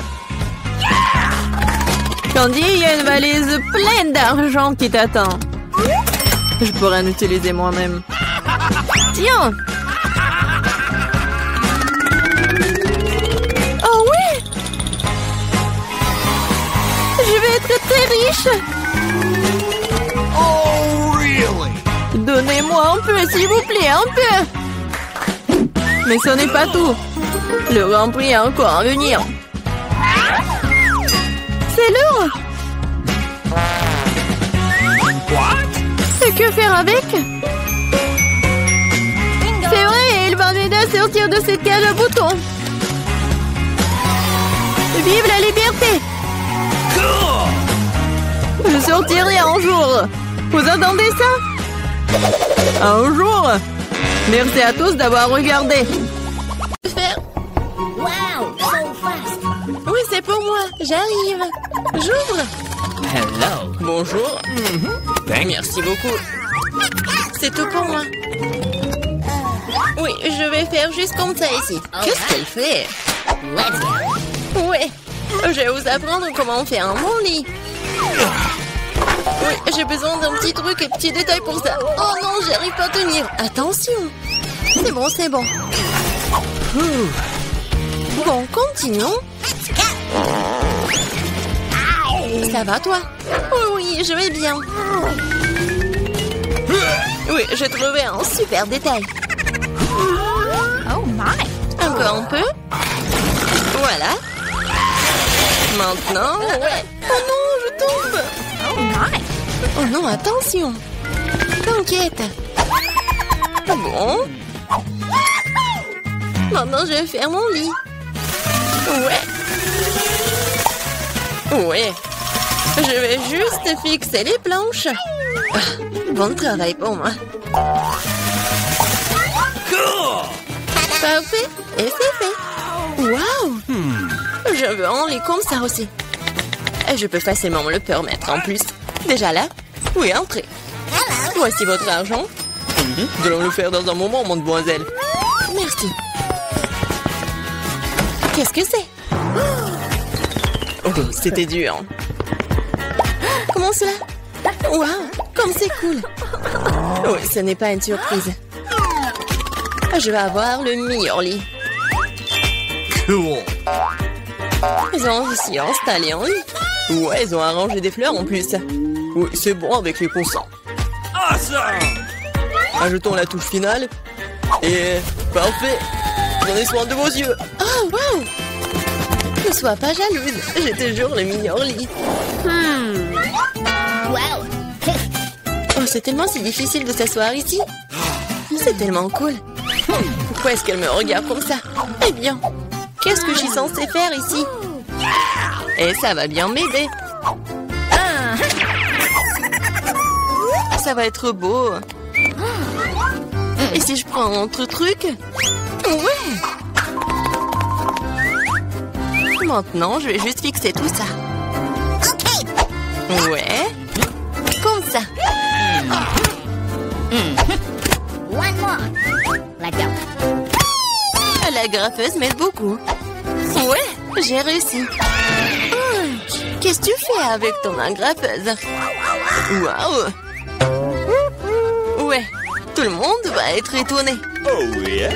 Candy, il y a une valise pleine d'argent qui t'attend. Je pourrais en utiliser moi-même. Tiens! Oh oui! Je vais être très riche! Oh, really? Donnez-moi un peu, s'il vous plaît, un peu! Mais ce n'est pas tout. Le Grand Prix est encore à venir. C'est lourd! Et que faire avec? C'est vrai, il va m'aider à sortir de cette cage à boutons. Vive la liberté! Je sortirai un jour. Vous attendez ça? Un jour? Merci à tous d'avoir regardé. Oui, c'est pour moi. J'arrive. J'ouvre. Hello. Bonjour. Merci beaucoup. C'est tout pour moi. Oui, je vais faire juste comme ça ici. Qu'est-ce qu'elle fait? Let's go. Oui, je vais vous apprendre comment faire un bon lit. Oui, j'ai besoin d'un petit truc et petit détail pour ça. Oh non, j'arrive pas à tenir. Attention. C'est bon, c'est bon. Bon, continuons. Ça va, toi? Oh oui, je vais bien. Oui, j'ai trouvé un super détail. Oh my! Encore encore un peu. Voilà. Maintenant, ouais. Oh non, je tombe. Oh, my. Oh non, attention. T'inquiète. Bon. Maintenant, je vais faire mon lit. Ouais. Ouais. Je vais juste fixer les planches. Ah, bon travail pour moi. Parfait. Et c'est fait. Waouh. Je veux un lit comme ça aussi. Et je peux facilement me le permettre en plus. Déjà là? Oui, entrez. Voici votre argent. Nous allons le faire dans un moment, mademoiselle. Merci. Qu'est-ce que c'est? Oh, c'était dur. Comment cela? Waouh, comme c'est cool. Oui, ce n'est pas une surprise. Je vais avoir le meilleur lit. Cool. Ils ont aussi installé un lit. Ouais, ils ont arrangé des fleurs en plus. Oui, c'est bon avec les consents. Awesome. Ajoutons la touche finale. Et parfait. Prenez soin de vos yeux. Oh, wow. Ne sois pas jalouse. J'ai toujours le meilleur lit. Wow. Oh, c'est tellement si difficile de s'asseoir ici. C'est tellement cool. Pourquoi est-ce qu'elle me regarde comme ça? Eh bien, qu'est-ce que je suis censée faire ici? Et ça va bien m'aider. Ça va être beau. Et si je prends un autre truc? Ouais. Maintenant, je vais juste fixer tout ça. Ouais. Comme ça. One more. Let go. La graffeuse m'aide beaucoup. Ouais, j'ai réussi. Qu'est-ce que tu fais avec ton agrafeuse? Waouh. Ouais, tout le monde va être étonné. Oh yeah.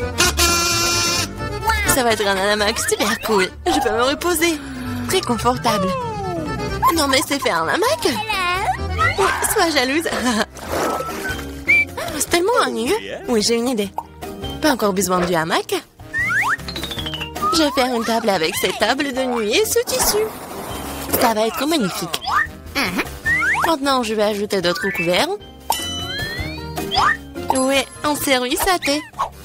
Ça va être un hamac super cool. Je peux me reposer. Très confortable. Non mais c'est faire un hamac? Oui, sois jalouse. C'est tellement ennuyeux. Oui, j'ai une idée. Pas encore besoin du hamac. Je vais faire une table avec cette table de nuit et ce tissu. Ça va être magnifique. Maintenant, je vais ajouter d'autres couverts. Ouais, un service à thé.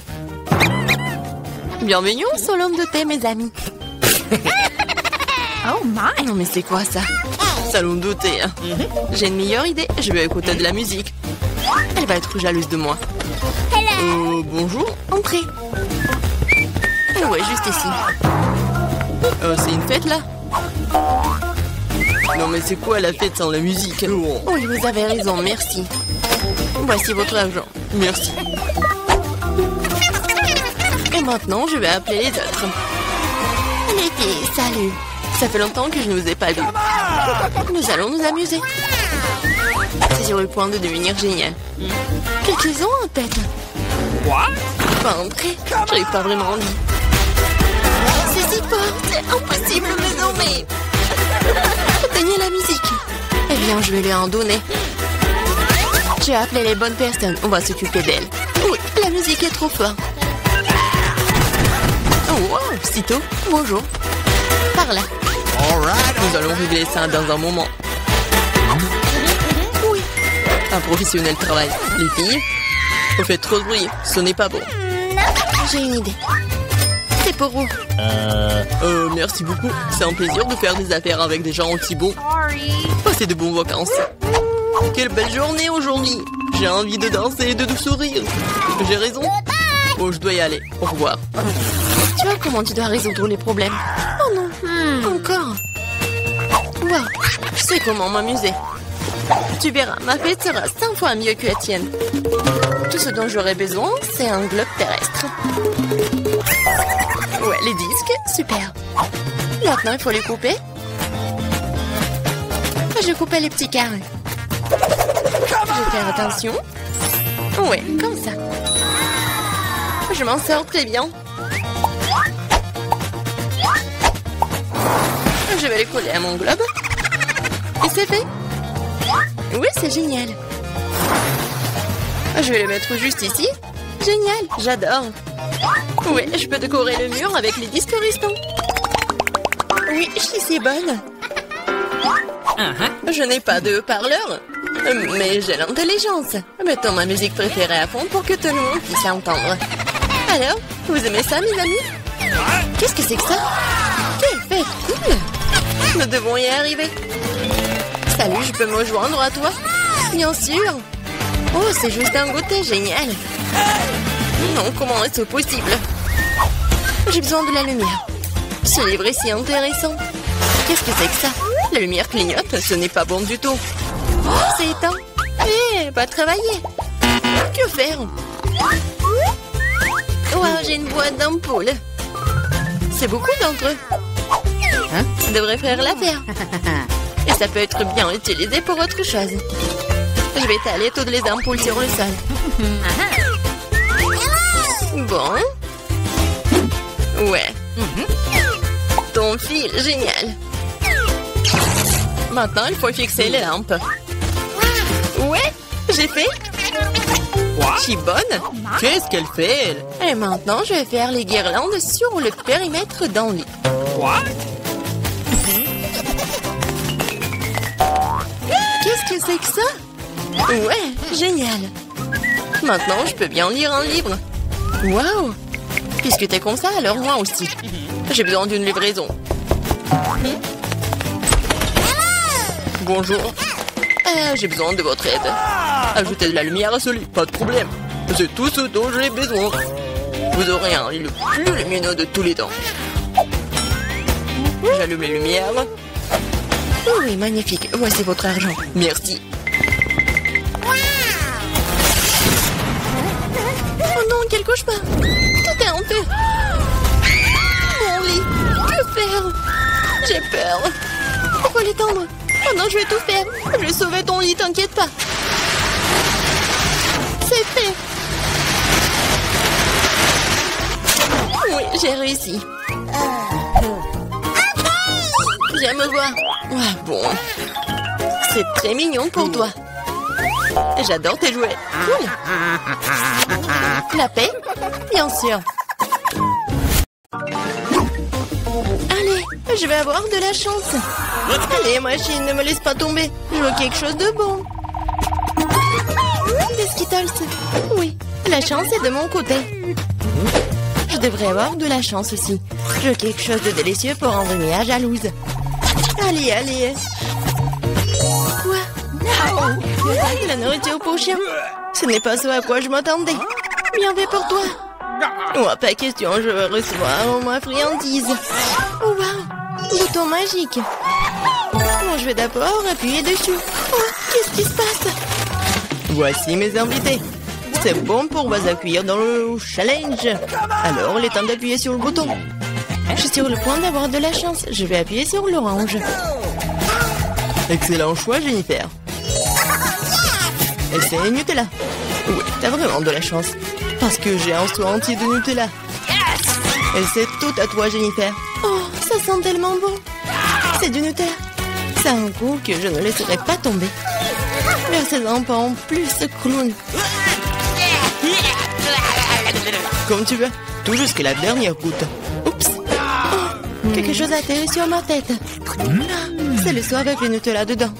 Bienvenue au salon de thé, mes amis. Oh, my. Non mais c'est quoi ça? Salon de thé. Hein. J'ai une meilleure idée. Je vais écouter de la musique. Elle va être jalouse de moi. Bonjour, entrez. Ouais, juste ici. C'est une fête là? Non mais c'est quoi la fête sans la musique? Oui, vous avez raison, merci. Voici votre argent. Merci. Et maintenant, je vais appeler les autres. Les filles, salut. Ça fait longtemps que je ne vous ai pas vu. Nous allons nous amuser. C'est sur le point de devenir génial. Qu'est-ce qu'ils ont en tête? What? Pas entrer. J'arrive pas vraiment en lit. C'est si fort, c'est impossible de me nommer. Éteignez la musique. Eh bien, je vais lui en donner. J'ai appelé les bonnes personnes. On va s'occuper d'elle. Oui, la musique est trop forte. Oh, wow, sitôt. Bonjour. Par là. Nous allons régler ça dans un moment. Oui. Un professionnel travaille. Les filles, vous faites trop de bruit. Ce n'est pas bon. J'ai une idée. C'est pour vous. Merci beaucoup. C'est un plaisir de faire des affaires avec des gens aussi bons. Passez de bonnes vacances. Quelle belle journée aujourd'hui. J'ai envie de danser et de sourire. J'ai raison. Oh, je dois y aller. Au revoir. Tu vois comment tu dois résoudre les problèmes? Oh non. Encore. Wow. Je sais comment m'amuser. Tu verras, ma fête sera 5 fois mieux que la tienne. Tout ce dont j'aurai besoin, c'est un globe terrestre. Ouais, les disques, super. Maintenant, il faut les couper. Je vais couper les petits carrés. Je vais faire attention. Ouais, comme ça. Je m'en sors très bien. Je vais les coller à mon globe. Et c'est fait. Oui, c'est génial. Je vais les mettre juste ici. Génial, j'adore. Ouais, je peux décorer le mur avec les disques restants. Oui, je suis si bonne. Je n'ai pas de haut-parleur, mais j'ai l'intelligence. Mettons ma musique préférée à fond pour que tout le monde puisse entendre. Alors, vous aimez ça, mes amis? Qu'est-ce que c'est que ça? Quelle fête cool! Nous devons y arriver. Salut, je peux me joindre à toi? Bien sûr. Oh, c'est juste un goûter génial. Non, comment est-ce possible? J'ai besoin de la lumière. Ce livre est si intéressant. Qu'est-ce que c'est que ça? La lumière clignote, ce n'est pas bon du tout. Oh, c'est éteint. Hé, pas travailler. Que faire? Wow, j'ai une boîte d'ampoules. C'est beaucoup d'entre eux. Hein? Ça devrait faire l'affaire. Et ça peut être bien utilisé pour autre chose. Je vais étaler toutes les ampoules sur le sol. Bon. Ouais. Ton fil, génial. Maintenant, il faut fixer les lampes. Ouais, j'ai fait. Je suis bonne. Qu'est-ce qu'elle fait, elle? Et maintenant, je vais faire les guirlandes sur le périmètre d'un lit. Qu'est-ce que c'est que ça? Ouais, génial. Maintenant, je peux bien lire un livre. Waouh! Puisque t'es comme ça, alors moi aussi. J'ai besoin d'une livraison. Bonjour. J'ai besoin de votre aide. Ajoutez de la lumière à ce lit, pas de problème. C'est tout ce dont j'ai besoin. Vous aurez un lit le plus lumineux de tous les temps. J'allume les lumières. Oui, magnifique. Voici votre argent. Merci. Oh non, quel cauchemar. Tout est en feu. Mon lit. Que faire? J'ai peur. Il faut l'étendre. Oh non, je vais tout faire. Je vais sauver ton lit, t'inquiète pas. C'est fait. Oui, j'ai réussi. Viens me voir. Ah, bon. C'est très mignon pour toi. J'adore tes jouets. Cool. La paix? Bien sûr. Allez, je vais avoir de la chance. Allez, machine, ne me laisse pas tomber. Je veux quelque chose de bon. Des Skittles. Oui, la chance est de mon côté. Je devrais avoir de la chance aussi. Je veux quelque chose de délicieux pour rendre Mia jalouse. Allez, allez. Quoi? De la nourriture pour chien. Ce n'est pas ce à quoi je m'attendais. Bien fait pour toi. Oh, pas question, je veux recevoir ma friandise. Oh, wow. Bouton magique. Bon, je vais d'abord appuyer dessus. Oh, qu'est-ce qui se passe? Voici mes invités. C'est bon pour vous accueillir dans le challenge. Alors, il est temps d'appuyer sur le bouton. Je suis sur le point d'avoir de la chance. Je vais appuyer sur l'orange. Excellent choix, Jennifer. Et c'est Nutella. Oui, t'as vraiment de la chance. Parce que j'ai un seau entier de Nutella. Et c'est tout à toi, Jennifer. Oh, ça sent tellement bon. C'est du Nutella. Ça a un goût que je ne laisserai pas tomber. Versez-en pas en plus, clown. Comme tu veux. Tout jusqu'à la dernière goutte. Oups. Oh, quelque chose a atterri sur ma tête. C'est le seau avec le Nutella dedans.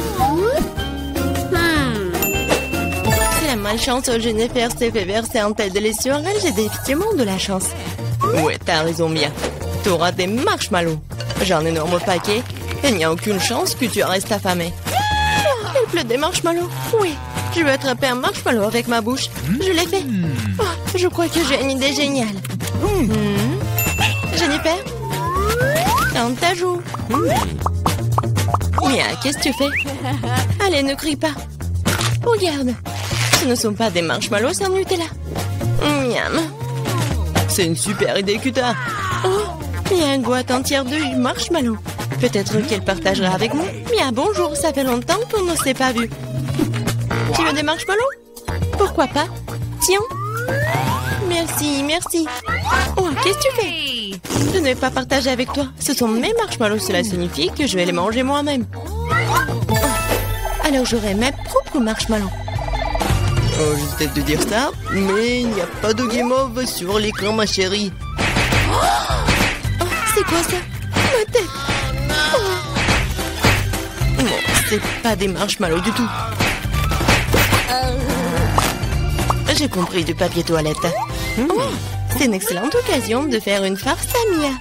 Si la malchance Jennifer s'est fait verser un tel délice sur elle, j'ai définitivement de la chance. Ouais, t'as raison, Mia. T'auras des marshmallows. J'ai un énorme paquet. Et il n'y a aucune chance que tu restes affamé. Oh, il pleut des marshmallows. Oui, je vais attraper un marshmallow avec ma bouche. Je l'ai fait. Oh, je crois que j'ai une idée géniale. Jennifer, dans ta joue. Mia, qu'est-ce que tu fais? Allez, ne crie pas. Regarde, ce ne sont pas des marshmallows sans Nutella. Miam. C'est une super idée que t'as. Oh, il y a une boîte entière de marshmallows. Peut-être qu'elle partagera avec moi. Mia, bonjour, ça fait longtemps qu'on ne s'est pas vu. Tu veux des marshmallows? Pourquoi pas? Tiens. Merci, merci. Oh, qu'est-ce que tu fais? Je ne vais pas partager avec toi. Ce sont mes marshmallows, cela signifie que je vais les manger moi-même. Oh. Alors j'aurai mes propres marshmallows. Oh, je vais te dire ça, mais il n'y a pas de game over sur l'écran, ma chérie. Oh, c'est quoi ça? Ma tête. Non, c'est pas des marshmallows du tout. J'ai compris, du papier toilette. Oh, c'est une excellente occasion de faire une farce à Mia.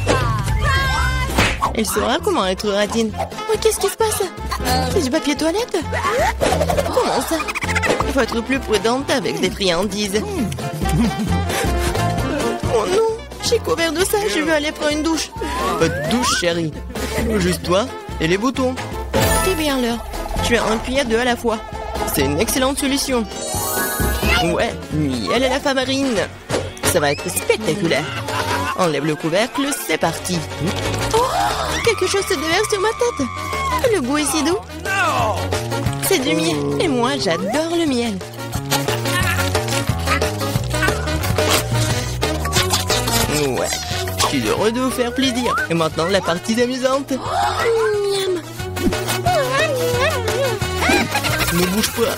Elle saura comment être radine. Oh, qu'est-ce qui se passe? C'est du papier toilette? Comment ça? Il faut être plus prudente avec des friandises. Oh non, j'ai couvert de ça, je vais aller prendre une douche. Pas de douche, chérie. Juste toi et les boutons. C'est bien l'heure. Tu as un puits à deux à la fois. C'est une excellente solution. Ouais, miel et la farine. Ça va être spectaculaire. Enlève le couvercle, c'est parti. Oh, quelque chose se déverse sur ma tête. Le goût est si doux. C'est du miel. Et moi, j'adore le miel. Ouais, je suis heureux de vous faire plaisir. Et maintenant, la partie amusante. Miam. Ne bouge pas.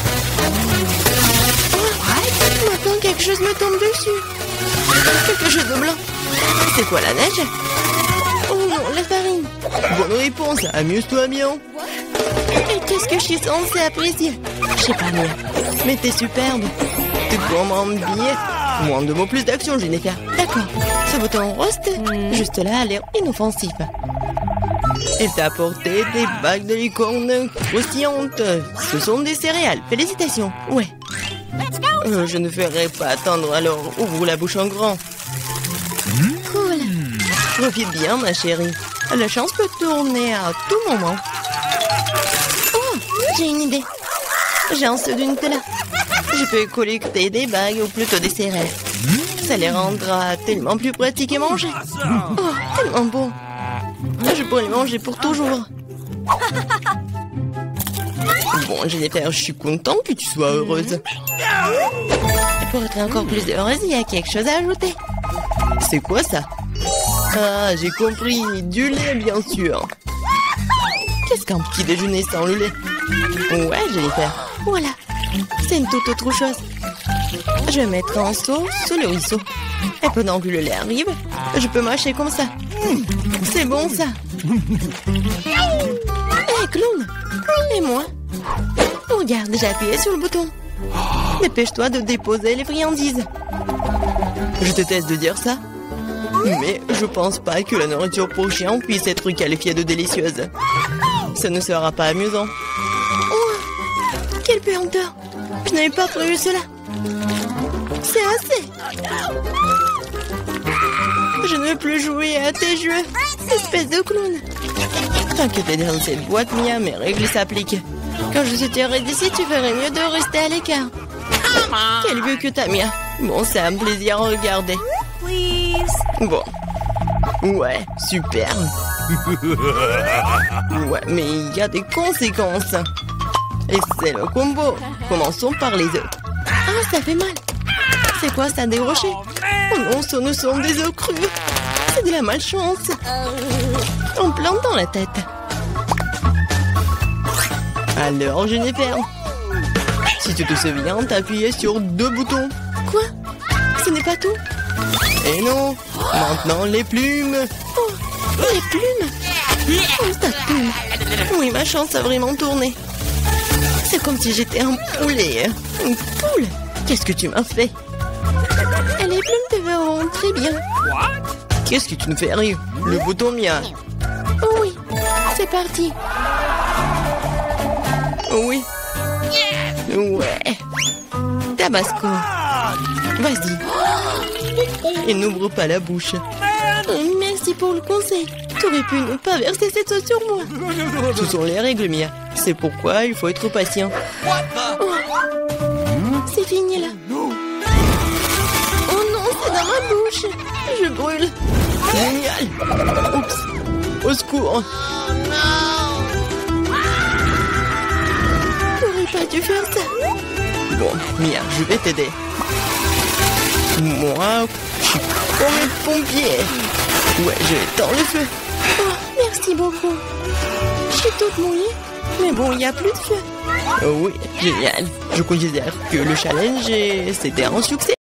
Maintenant, quelque chose me tombe dessus. Quelque chose de blanc. C'est quoi, la neige? Oh non, la farine. Bonne réponse, amuse-toi bien. Et qu'est-ce que je suis censée apprécier? Je sais pas, Mia. Mais t'es superbe. Tu commandes bien. Moins de mots, plus d'action, Jennifer. D'accord. Ce bouton roste, juste là, a l'air inoffensif. Elle t'a apporté des bagues de licorne croustillantes. Ce sont des céréales. Félicitations. Ouais. Je ne ferai pas attendre, alors ouvre la bouche en grand. Cool. Profite bien, ma chérie. La chance peut tourner à tout moment. Oh, j'ai une idée. J'ai un seau de Nutella. Je peux collecter des bagues ou plutôt des céréales. Ça les rendra tellement plus pratiques à manger. Oh, tellement bon. Je pourrais les manger pour toujours. Bon, Jennifer, je suis content que tu sois heureuse. Et pour être encore plus heureuse, il y a quelque chose à ajouter. C'est quoi ça? Ah, j'ai compris. Du lait, bien sûr. Qu'est-ce qu'un petit déjeuner sans le lait? Ouais, Jennifer. Voilà. C'est une toute autre chose. Je vais mettre un seau sous le ruisseau. Et pendant que le lait arrive, je peux mâcher comme ça. C'est bon, ça. Hé, clown. Et moi? Regarde, j'ai appuyé sur le bouton. Dépêche-toi de déposer les friandises. Je te teste de dire ça, mais je pense pas que la nourriture pour chien puisse être qualifiée de délicieuse. Ça ne sera pas amusant. Oh, quelle puanteur. Je n'avais pas prévu cela. C'est assez. Je ne veux plus jouer à tes jeux, espèce de clown. T'inquiète dans cette boîte, Mia, mes règles s'appliquent. Quand je sortirai d'ici, tu ferais mieux de rester à l'écart. Quel vue que t'as, Mia. Bon, c'est un plaisir à regarder. Bon. Ouais, super. Ouais, mais il y a des conséquences. Et c'est le combo. Commençons par les œufs. Ah, ça fait mal. C'est quoi ça, des rochers? Oh non, ce ne sont des œufs crus. C'est de la malchance. En plein dans la tête. Alors, Jennifer, si tu te souviens, t'as appuyé sur 2 boutons. Quoi? Ce n'est pas tout? Et non. Maintenant, les plumes. Oh, les plumes? Oh, ça tourne. Oui, ma chance a vraiment tourné. C'est comme si j'étais un poulet. Une poule. Qu'est-ce que tu m'as fait? Et les plumes te verront très bien. Qu'est-ce que tu ne fais rien? Le bouton Mia. Oh oui, c'est parti. Oui. Ouais. Tabasco. Vas-y. Et n'ouvre pas la bouche. Merci pour le conseil. Tu aurais pu ne pas verser cette sauce sur moi. Ce sont les règles, Mia. C'est pourquoi il faut être patient. Oh. C'est fini là. Oh non, c'est dans ma bouche. Je brûle. Génial. Oups. Au secours. T'aurais pas dû faire ça. Bon, Mia, je vais t'aider. Moi, je suis comme un pompier. Ouais, j'éteins le feu. Oh, merci beaucoup. Je suis toute mouillée. Mais bon, il n'y a plus de feu. Oh oui, génial. Je considère que le challenge, c'était un succès.